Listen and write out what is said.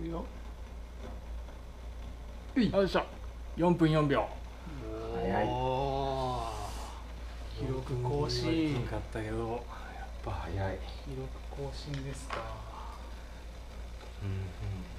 くよ。よいしょ。4分4秒。 早い。 記録更新。 かったけど、やっぱ早い。 記録更新ですか。 うんうん。